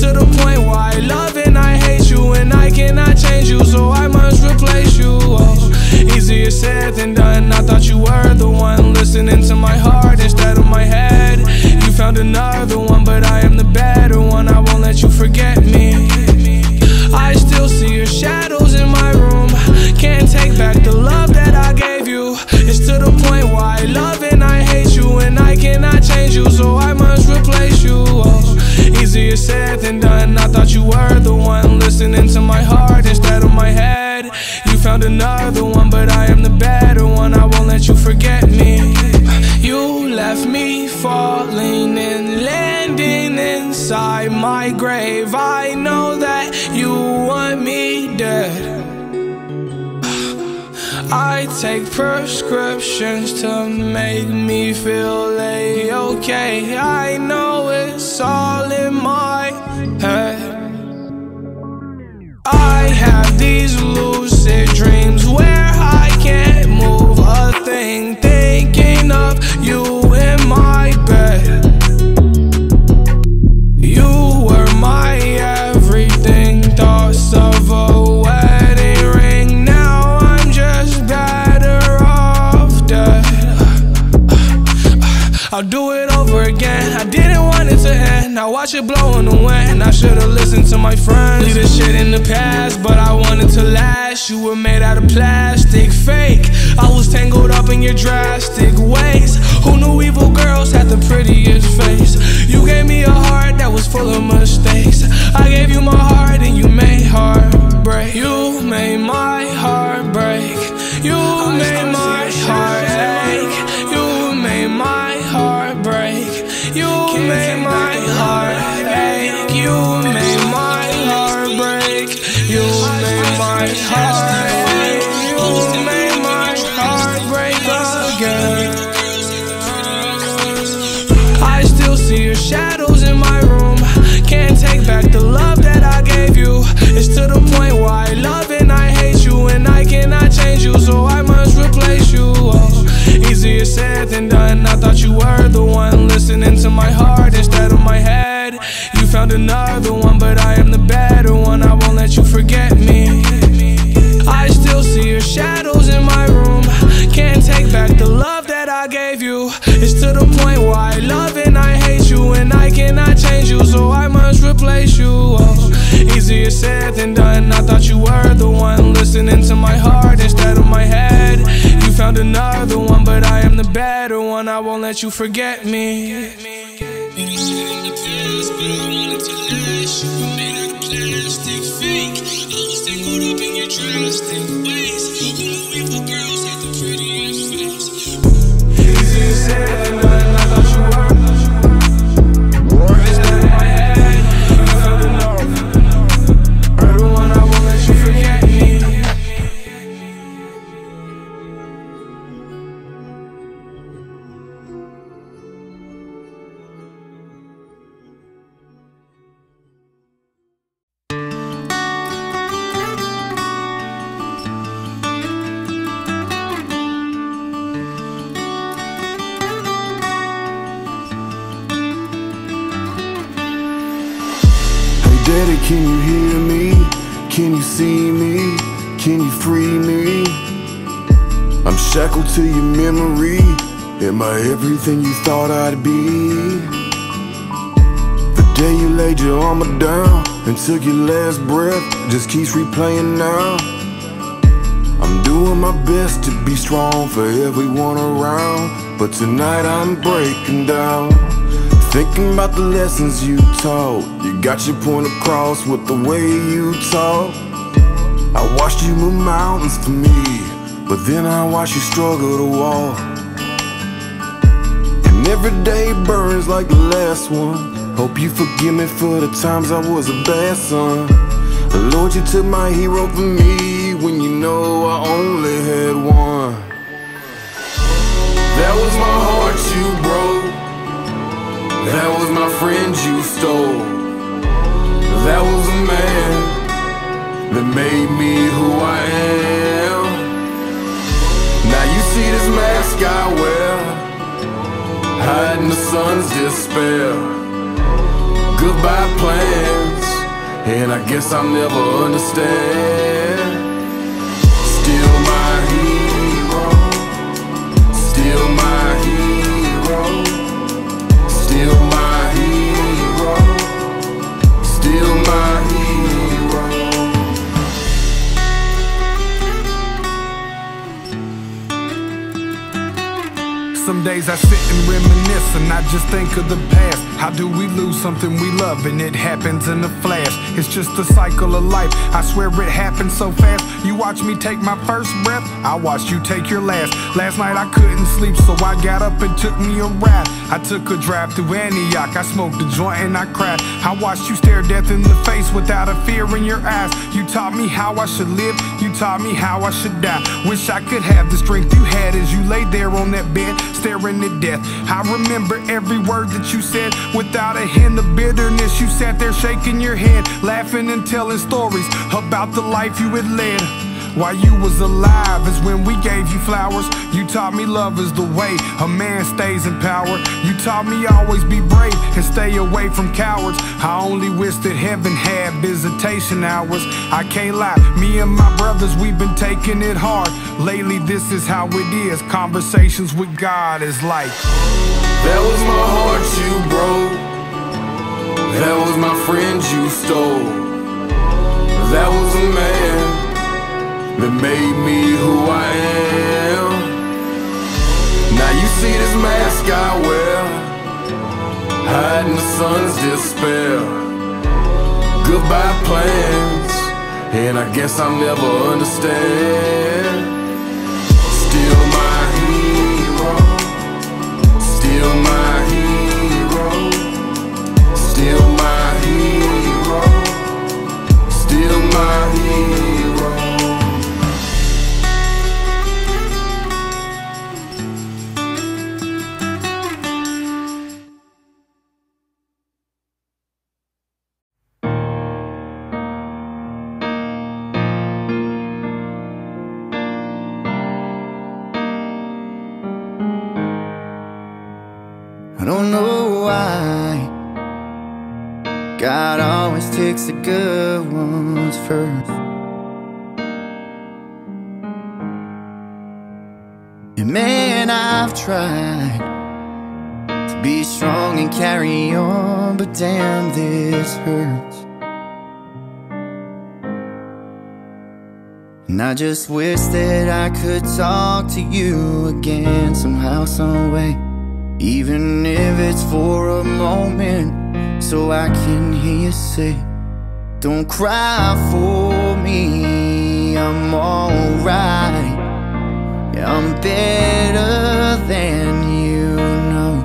to the point where I love and I hate you, and I cannot change you, so I must replace you. Oh, easier said than done. I thought you were the one listening to my heart instead of my head. You found another one, but I am the better one. I won't let you forget me. I still see your shadows in my room. Can't take back the love that I gave you. It's to the point where I love and I hate you, and I cannot change you, so I must replace you. Oh, easier said than done. I thought you were the one listening to my heart instead of my head. You found another one, but I am the better one. I won't let you forget me. You left me falling and landing inside my grave. I know that you want me dead. I take prescriptions to make me feel A-okay. I know it's all in my head. I have these lucid dreams where I can't move a thing, thinking of you in my bed. You were my everything, thoughts of a wedding ring. Now I'm just better off dead. I'll do it over again. I didn't want it to end. Now watch it blow in the wind. I should've listened to my friends. Leave this shit in the past, but I wanted to last. You were made out of plastic, fake. I was tangled up in your drastic ways. Who knew evil girls had the prettiest face? You gave me a heart that was full of mistakes. I gave you my heart and you made heartbreak. You made my heart break. You made my heart ache. You made my heart break. You made my heart ache. You made my heart break. You made my heart ache. You made my heart break again. I still see your shadows in my room. Can't take back the love that I gave you. It's to the point where I love and I hate you, and I cannot change you, so I must replace you. Oh, easier said than done. I thought you were the one listening to my heart instead of my head. You found another one, but I am the better one. I won't let you forget me. I still see your shadows in my room. Can't take back the love that I gave you. It's to the point where I love and I hate you, and I cannot change you, so I must replace you. Oh, easier said than done. I thought you were the one listening to my heart instead of my head. You found another one, but I am the better one. I won't let you forget me. Daddy, can you hear me? Can you see me? Can you free me? I'm shackled to your memory. Am I everything you thought I'd be? The day you laid your armor down and took your last breath just keeps replaying now. I'm doing my best to be strong for everyone around, but tonight I'm breaking down. Thinking about the lessons you taught. You got your point across with the way you talk. I watched you move mountains for me, but then I watched you struggle to walk. And every day burns like the last one. Hope you forgive me for the times I was a bad son. Lord, you took my hero from me when you know I only had one. That was my heart you broke. That was my friend you stole. That was a man that made me who I am. Now you see this mask I wear, hiding the sun's despair. Goodbye plans, and I guess I'll never understand. Still my hero, still my hero, still my hero, still my hero. Some days I sit and reminisce and I just think of the past. How do we lose something we love and it happens in a flash? It's just the cycle of life, I swear it happens so fast. You watch me take my first breath, I watched you take your last. Last night I couldn't sleep, so I got up and took me a ride. I took a drive through Antioch, I smoked a joint and I cried. I watched you stare death in the face without a fear in your eyes. You taught me how I should live, you taught me how I should die. Wish I could have the strength you had as you laid there on that bed, staring at death. I remember every word that you said without a hint of bitterness. You sat there shaking your head, laughing and telling stories about the life you had led. While you was alive is when we gave you flowers. You taught me love is the way a man stays in power. You taught me always be brave and stay away from cowards. I only wish that heaven had visitation hours. I can't lie, me and my brothers, we've been taking it hard. Lately this is how it is, conversations with God is like. That was my heart you broke, that was my friend you stole, that was a man that made me who I am. Now you see this mask I wear, hiding the sun's despair. Goodbye plans, and I guess I'll never understand. Still my hero, still my hero, still my hero, still my hero. I don't know why God always takes the good ones first. And man, I've tried to be strong and carry on, but damn, this hurts. And I just wish that I could talk to you again somehow, some way. Even if it's for a moment, so I can hear you say, don't cry for me, I'm alright. Yeah, I'm better than you know.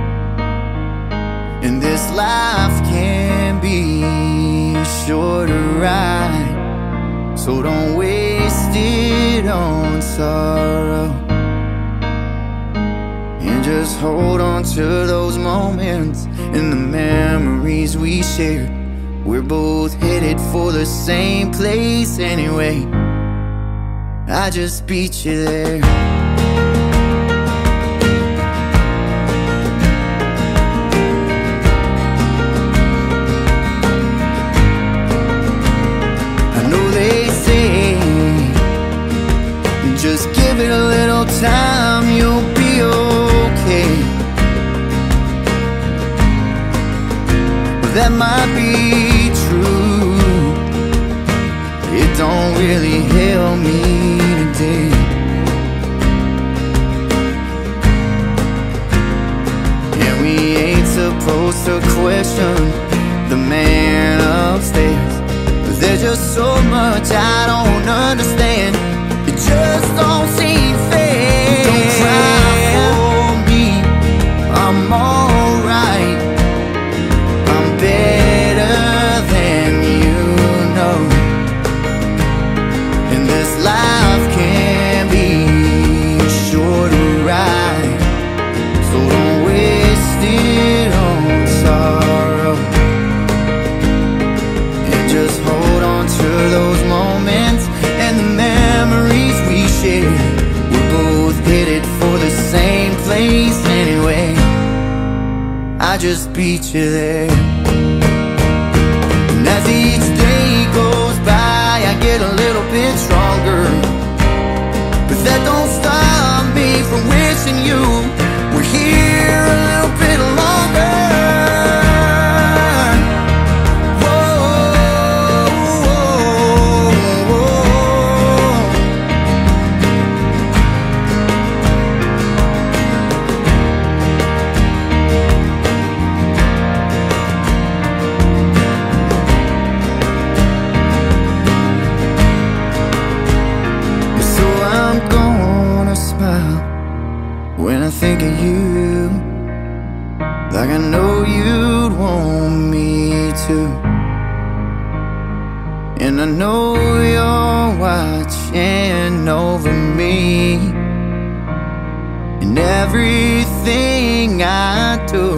And this life can be a shorter ride, so don't waste it on sorrow. And just hold on to those moments and the memories we shared. We're both headed for the same place anyway. I just beat you there. I know they say, just give it a little time, you'll be okay. But that might be true, it don't really help me today. And we ain't supposed to question the man upstairs, but there's just so much I don't understand. It just don't seem fair. Don't cry for me, I'm alright. I'm better than you know. And this life can be a shorter ride, so don't waste it on sorrow. And just hold on to those moments and the memories we shared. We're both headed for the same place anyway. I just beat you there. And as each think of you, like I know you'd want me to. And I know you're watching over me in everything I do,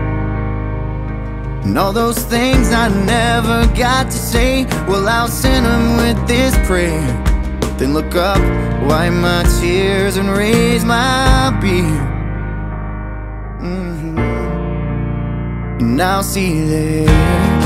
and all those things I never got to say, well, I'll send them with this prayer. Then look up, wipe my tears and raise my beer. And I'll see you there.